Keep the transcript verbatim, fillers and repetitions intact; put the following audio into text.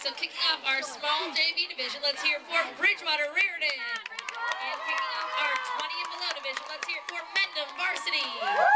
So kicking off our small J V division, let's hear it for Bridgewater Reardon. And kicking off our twenty and below division, let's hear it for Mendham Varsity.